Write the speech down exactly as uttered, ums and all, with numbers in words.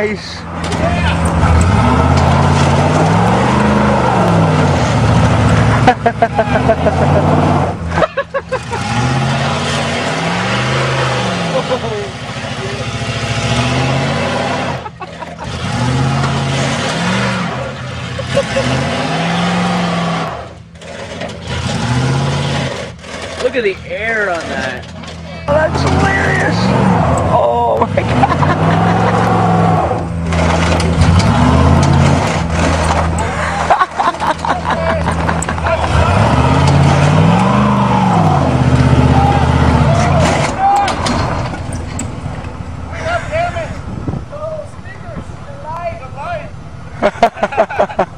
Nice. Look at the air on that. Oh, that's hilarious. Oh my God. Oh, speakers, the light, the light.